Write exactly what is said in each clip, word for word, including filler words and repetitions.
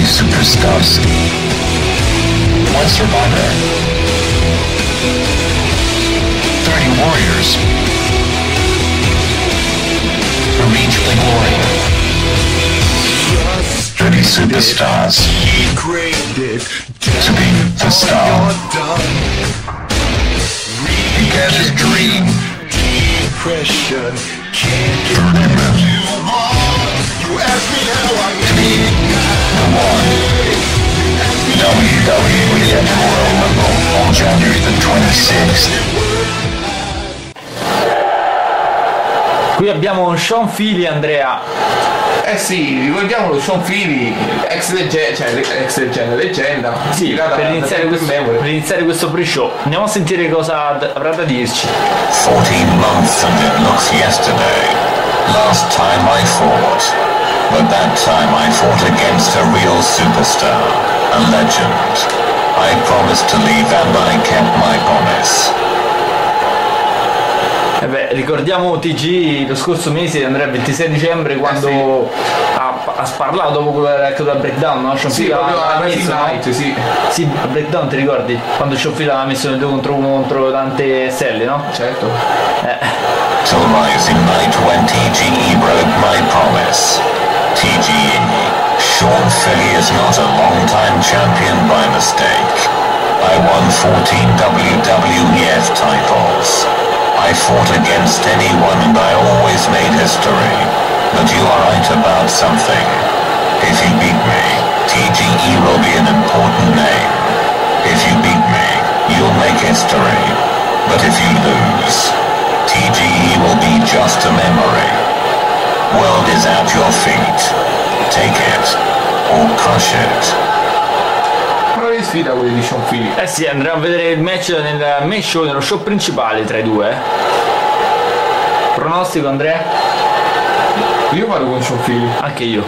thirty superstars. One survivor. thirty warriors. To reach the glory. thirty superstars. To be the star. He had his dream. thirty men. To be the one. W W E at Royal Rumble on January the twenty-sixth. Qui abbiamo Sean Feely, Andrea. Eh sì, ricordiamolo, Sean Feely, ex leggenda, cioè ex leggenda, leggenda. Sì, per iniziare, questo, per iniziare questo pre-show. Andiamo a sentire cosa avrà da dirci. fourteen months and it looks yesterday. Last time I fought. But that time I fought against a real superstar. A legend. I promised to leave and I kept my promise. Eh beh, ricordiamo T G lo scorso mese, Andrea, il ventisei dicembre, quando eh sì. ha, ha sparlato dopo quello che era accaduto al breakdown, no? Sean sì, Feely proprio ha messo, night, no? sì. Sì, al breakdown ti ricordi? Quando Sean Feely aveva messo nel due contro uno contro Dante Stelli, no? Certo. Eh. Till rising night when T G E broke my promise. T G E. Sean Feely is not a long-time champion by mistake. I won fourteen W W E F titles. I fought against anyone and I always made history. But you are right about something. If you beat me, T G E will be an important name. If you beat me, you'll make history. But if you lose, T G E will be just a memory. World is at your feet. Take it, or crush it. Che sfida quelli di Sean Feely. Eh sì, andremo a vedere il match nel main show, nello show principale tra i due. Pronostico, Andrea? Io vado con Sean Feely. Anche io.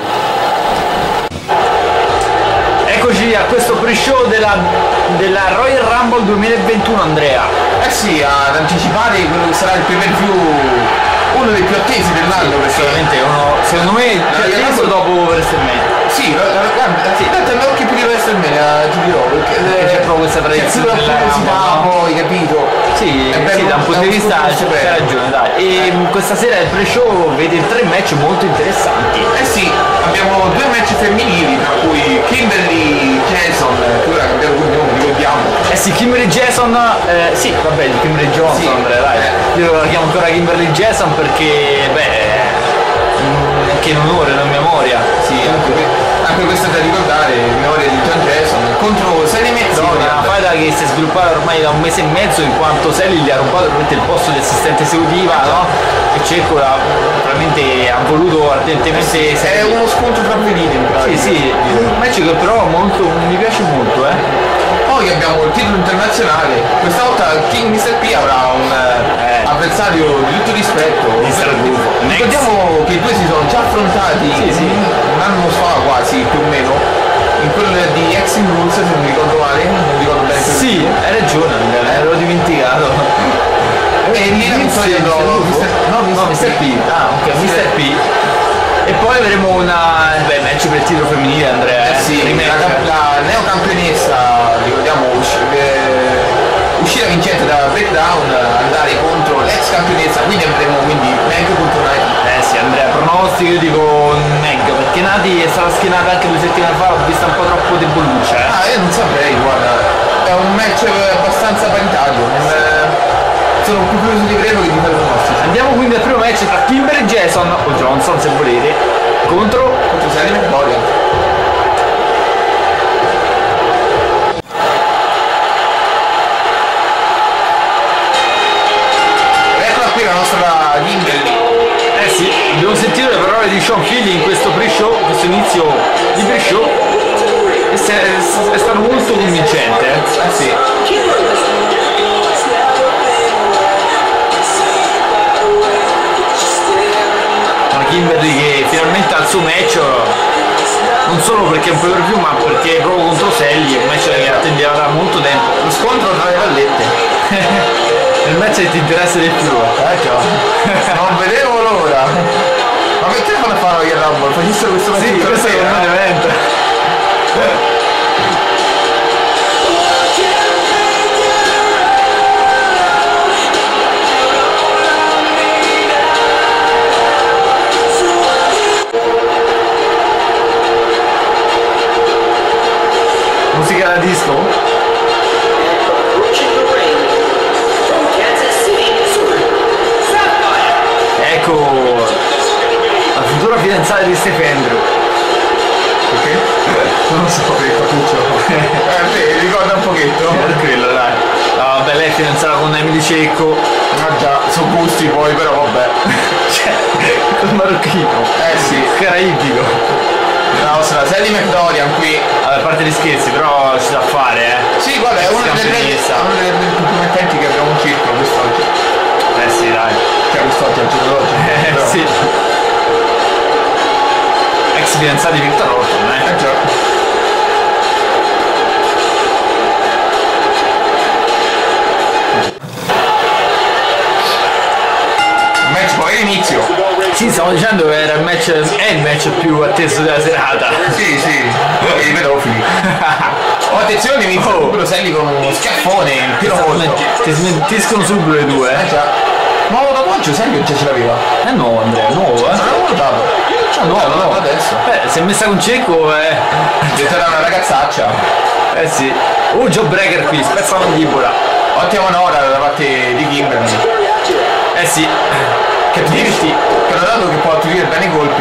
Eccoci a questo pre-show della, della Royal Rumble duemilaventuno, Andrea. Eh sì, ad anticipare quello che sarà il pay-per-view, uno dei più attesi dell'anno, sì, veramente uno, secondo me più atteso dopo WrestleMania. Sì, guarda, sì, tanto è anche più di WrestleMania, ti dirò, perché c'è proprio questa tradizione della curiosità, poi, capito? Sì, bello, sì, da un punto di vista c'è ragione, dai. E questa sera il pre-show vede tre match molto interessanti. Eh sì, abbiamo due match femminili, tra cui Kimberly Jason, che ora cambiato cognome, ricordiamo. Eh sì, Kimberly Jason, eh, sì, vabbè, Kimberly Johnson, sì, Andrea, dai. Eh. Io la chiamo ancora Kimberly Jason perché, beh, anche in onore, non in memoria. Sì, anche Anche questo da ricordare, in memoria di John Jason contro Sally Mezzini. No, una faida che si è sviluppata ormai da un mese e mezzo, in quanto Sally gli ha rubato il posto di assistente esecutiva, no? E Cecco probabilmente ha voluto ardentemente. È uno scontro tra velini. Sì, sì, un match che però molto, mi piace molto, eh. Poi abbiamo il titolo internazionale, questa volta King mister P avrà un eh, avversario di tutto rispetto. Ricordiamo che i due si sono già affrontati sì, sì. un anno fa quasi, più o meno, in quello di Extreme Rules, se non mi ricordo male, non mi ricordo bene. Sì, hai ragione, me l'ero dimenticato. E lì la vittoria no, mister P. Ah, ok, mister P. E poi avremo una beh, match per il titolo femminile, Andrea. Eh sì, la, la neocampionessa, ricordiamo, eh, uscita vincente da breakdown, andare contro l'ex campionessa, quindi avremo quindi Meg contro Nati. Eh sì, Andrea, pronostico io dico Meg, perché Nati è stata schienata anche due settimane fa, l'ho vista un po' troppo deboluccia. Eh. Ah, io non saprei, guarda, è un match abbastanza paritario, non, sono più curioso di Greco che di fare pronostici. Andiamo quindi al primo match tra Kimberly Jason, o Johnson se volete, contro, contro Sally McDorian. Eccola qui la nostra Kimberly. Eh sì, abbiamo sentito le parole di Sean Feely in questo pre-show, questo inizio di pre-show, e è, è stato molto convincente. Eh, eh sì. Kimberly che finalmente ha il suo match, non solo perché è un pay-per-view ma perché è proprio contro Sally, un match che attendeva da molto tempo. Lo scontro tra le vallette. Il match che ti interessa di più. Eh già. Non vedevo l'ora. Ma perché fanno fare il Rumble? Facessero questo match? Sì, questo è un evento. Musica da disco? Ecco la futura fidanzata di Stefandro. Perché? Non lo so, Per il cappuccio. Eh beh, ricorda un pochetto. per quello dai. No, vabbè, lei è fidanzata con Emily Cecco. Ah già, sono gusti poi, però vabbè. Cioè, col marocchino. Eh sì. Caraibico. La nostra Sally McDorian qui. Vabbè, a parte gli scherzi, però ci da fare, eh. Sì, guarda, è uno delle più mettenti che abbiamo un circolo quest'oggi. Eh sì, dai. Cioè quest'oggi, al giorno d'oggi. Eh però. sì. Ex fidanzata di Victor Orton, eh. Eh già. Match poi inizio. Sì, stavo dicendo che era il match, è il match più atteso della serata. Sì, sì, i pedofili. Oh, attenzione, inizia Oh. proprio Sally con uno schiaffone in pieno volto. Ti smentiscono subito le due, Eh eh. già. Nuovo tatuaggio, Sally già ce l'aveva. È nuovo Andrea, è nuovo, eh. Non l'avevo notato. Cioè, nuovo, Eh, nuovo. adesso. Beh, si è messa con Cecco, eh. Diventerà una ragazzaccia. Eh sì. Uh, Joe Breaker qui, spezza la mandibola. Ottima manovra da parte di Kimberly. Eh sì. Che Dirti dirti? che hanno dato che può attivare bene i colpi.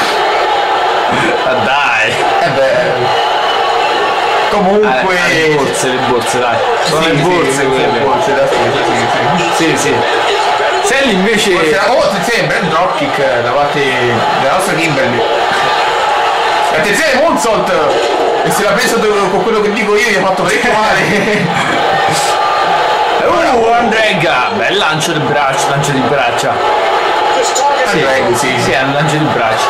Ah, dai. Eh beh. Comunque. Eh, le borse, le borse, dai. Sono Sì, le sì, borse sì, quelle. le borse da spesa, sì, sì. Sì, sì. Sally invece. Oh, attenzione, brand dropkick da parte della nostra Kimberly. Attenzione, Moonsault! E se l'ha preso con quello che dico io gli ha fatto parecchio male. Uh, Andrega! Bel lancio di braccia, lancio di braccia. Andrega, sì. Sì, è un lancio di braccia.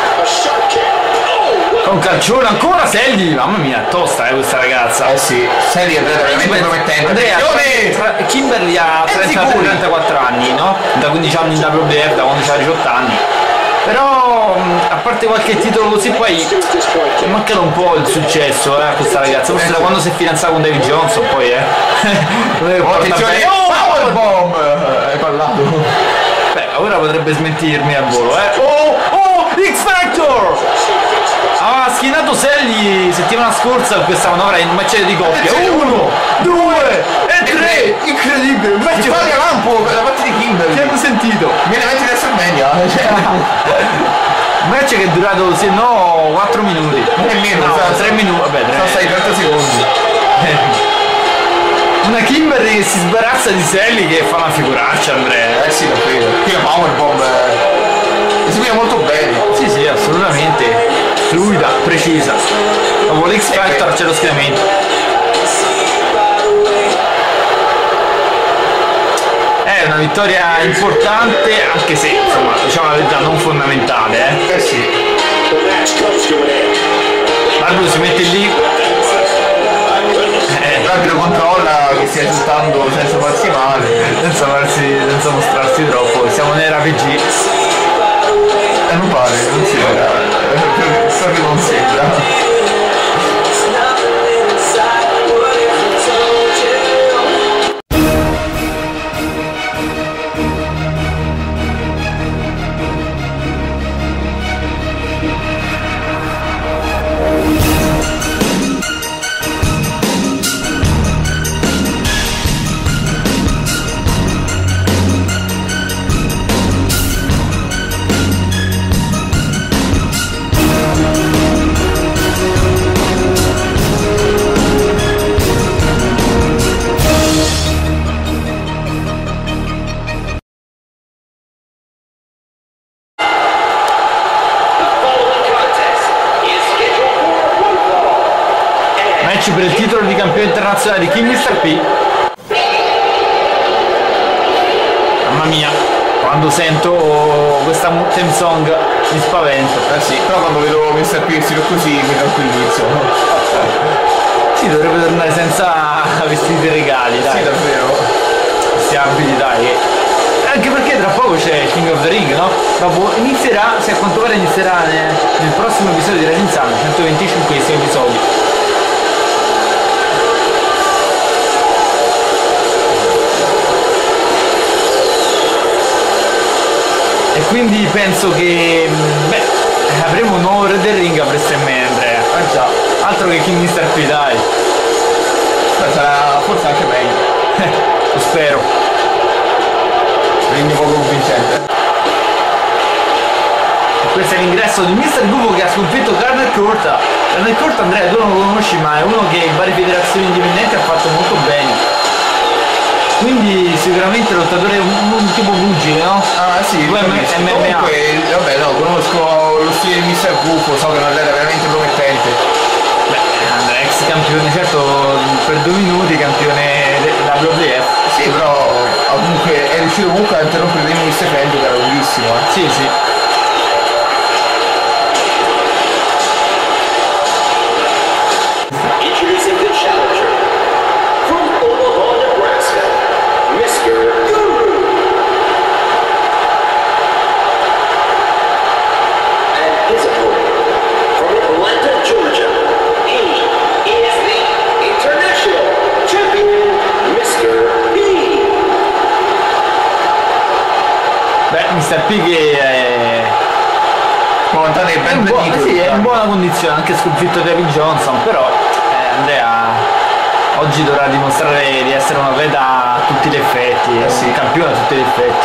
Con calcione ancora Sally! Mamma mia, tosta eh questa ragazza. Eh sì, Sally è veramente promettente. Andrea, Attenzione! tra- Kimberly ha È trenta sicuri. trentaquattro anni, no? Da quindici anni in W W F, da quando c'ha diciotto anni. Però mh, a parte qualche titolo così poi è mancato un po' il successo eh, a questa ragazza, forse da quando si è fidanzata con David Johnson poi eh. Oh, attenzione! Oh, Powerbomb! Hai parlato. Beh, ora potrebbe smentirmi al volo, eh. Oh, oh, X Factor! Ha schienato Sally settimana scorsa con questa manovra in match di coppia. Uno, due e tre! Incredibile! Un match Fabio Lampo da parte di Kimberly. che hanno sentito. Viene avanti da WrestleMania. Cioè, Un match che è durato, se no, quattro minuti. nemmeno, No, sa- tre minuti, vabbè, tre sono stati trenta secondi. Una Kimberly che si sbarazza di Sally che fa una figuraccia, Andrea. Eh sì, lo credo. Qui la Powerbomb eh, eseguiva molto bene. Sì, sì, assolutamente. Fluida, precisa. Dopo l'X Factor c'è lo schieramento. È una vittoria importante, anche se, insomma, diciamo la verità, non fondamentale, eh. Eh sì. L'arbitro si mette lì. Eh, L'arbitro controlla che stia esultando senza farsi male. senza, farsi, senza mostrarsi troppo, siamo nella P G. Eh, non pare, non sembra. Proprio non sembra. Match per il titolo di campione internazionale di King mister P. Mamma mia, quando sento questa theme song mi spavento. Eh sì, però quando vedo mister P vestito così mi tranquillizzo. Sì, dovrebbe tornare senza vestiti regali, dai. Sì, davvero. Questi abiti, dai. Anche perché tra poco c'è King of the Ring, no? Dopo inizierà, se a quanto pare inizierà nel, nel prossimo episodio di Rising Sun, centoventicinquesimo episodio. quindi penso che beh, avremo un nuovo Red Ring a presto in me, Andrea. Eh già. Altro che King mister P, dai. Beh, sarà forse anche meglio. Lo spero. Quindi poco convincente. Questo è l'ingresso di mister Gufo che ha sconfitto Garner Court. Garner Court, Andrea, tu non lo conosci, ma è uno che in varie federazioni indipendenti ha fatto molto bene. Quindi sicuramente lottatore un, un tipo pugile, no? Ah sì, M M A. comunque, vabbè no, conosco lo stile di mister Gufo, so che non era veramente promettente. Beh, Andrea, ex campione, certo per due minuti campione della W W F. Sì, però comunque è riuscito comunque a interrompere il mister Fendi che era lunghissimo, eh. Sì, sì. Introducing the challenger from Omaha, Nebraska, mister Guru. And his opponent from Atlanta, Georgia, he is the international champion, mister P. Beh, mister P che è, Montana è è, ben in, buona, venito. sì, è in buona condizione, anche sconfitto David Johnson, però eh, Andrea oggi dovrà dimostrare di essere un atleta a tutti gli effetti, è un campione a tutti gli effetti.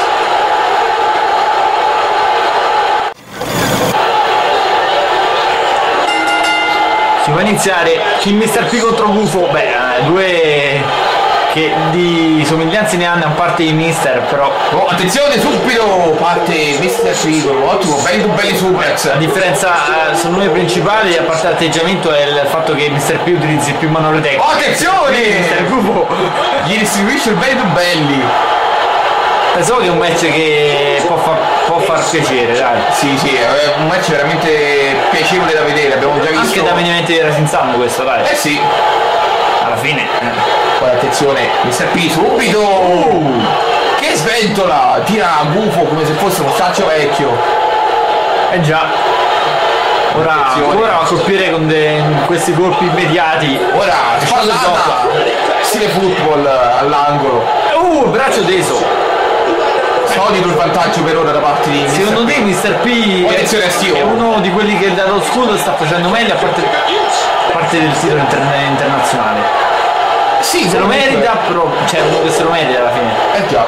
Si può iniziare King mister P contro Gufo, beh, eh, due che di somiglianze ne hanno a parte di mister, però Oh, attenzione, subito parte mister P con un ottimo, belli belli suplex. la differenza eh, secondo me principale, a parte l'atteggiamento, è il fatto che mister P utilizzi più manovre tecniche. Oh, attenzione! mister Gufo Gli distribuisce il belli belli. penso che è un match che può, fa- può far piacere, dai. Sì, sì, è un match veramente piacevole da vedere, abbiamo già visto. Anche da avvenimenti di Rising Sun questo, dai. Eh sì. Alla fine. eh. Poi attenzione, mister P subito! Uh, che sventola! Tira a Gufo come se fosse un staccio vecchio. Eh già. Ora, Attenzione. ora va a colpire con de- questi colpi immediati. Ora, spallata! Stile football all'angolo. Uh, braccio teso. Solido il vantaggio per ora da parte di mister Secondo te mister P Attenzione a Stio. è uno di quelli che dallo scudo sta facendo meglio a parte, a parte del titolo interne- internazionale? Sì, Se lo merita, però c'è uno che se lo merita alla fine. Eh già.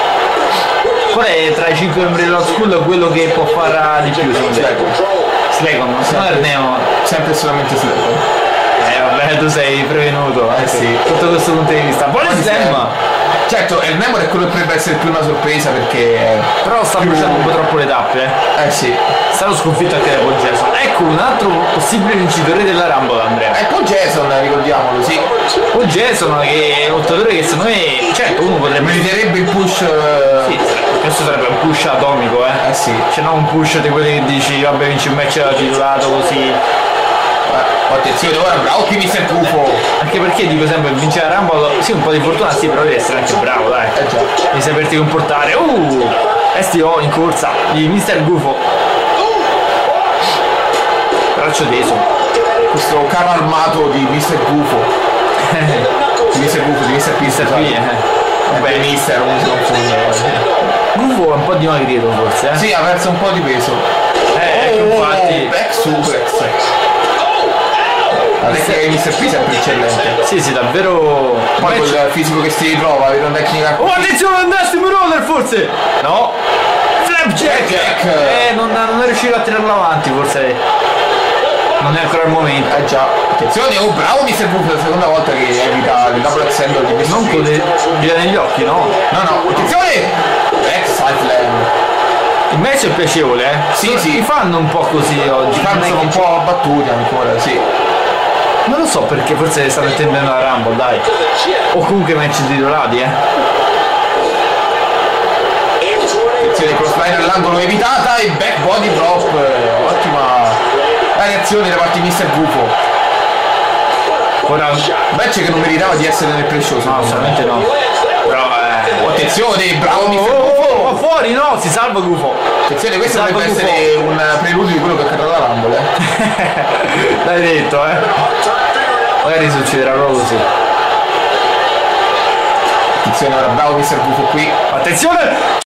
Qual è tra i cinque membri dello school quello che può fare di più secondo te? Slacon, non sono Erneo. Sempre e solamente Slacon. Eh vabbè, tu sei prevenuto, eh sì. Sotto questo punto di vista. Buon stemma! Certo, il Nemor è quello che potrebbe essere più una sorpresa perché... Però sta bruciando un po' troppo le tappe, eh. Eh sì. È stato sconfitto anche da Paul Jason. Ecco un altro possibile vincitore della Rumble, Andrea. E poi Jason, ricordiamolo, sì. Paul Jason che è un lottatore che secondo me, certo, uno potrebbe... Meriterebbe il push... Sì, questo sarebbe un push atomico, eh. Eh sì. Cioè non un push di quelli che dici, vabbè, vinci un match da titolato così. Eh, attenzione, ora bravo qui mister Gufo. Anche perché dico sempre, vincere la Rumble, sì, un po' di fortuna, sì, però devi essere anche bravo, dai. Eh già. Devi saperti comportare. Uh! S T O in corsa di mister Gufo. Braccio teso. Questo carro armato di mister Gufo. Di mister Gufo, di mister P. mister P, eh. Vabbè, mister, non si confonde. Gufo è un po' dimagrito forse, eh. Sì, ha perso un po' di peso. Eh, ecco, infatti. Back suplex. La tecnica di mister P è sempre eccellente. Sì, sì, davvero. Poi Match- col fisico che si ritrova, avere una tecnica... Oh, attenzione, andaste roller forse! No! Flapjack! Flapjack! Eh, non, non è riuscito a tirarlo avanti, forse. Non è ancora il momento. Eh già. Attenzione, oh bravo mister Gufo, la seconda volta che evita il double extender di mister Non P. con le gira negli occhi, no? No, no, attenzione! Back side slam. Il match è piacevole, eh? Sì, Sono- sì. I fan un po' così oggi. I fan non è sono che- un po' abbattuti ancora, sì. Non lo so perché forse stanno attendendo la Rumble, dai. O comunque match titolati, eh. Attenzione, crossline all'angolo evitata e back body drop. Ottima la reazione da parte di mister Gufo. Ora. Match che non meritava di essere nel pre-show, No, secondo me. assolutamente no. Però, eh. Attenzione, bravo Oh, mister oh, Gufo. oh, fuori, no, si salva Gufo. Attenzione, questo Salvo dovrebbe Gufo. essere un preludio di quello che accadrà alla Rumble, eh. L'hai detto, eh. Magari succederà proprio così. Attenzione, ora bravo mister Gufo qui. Attenzione!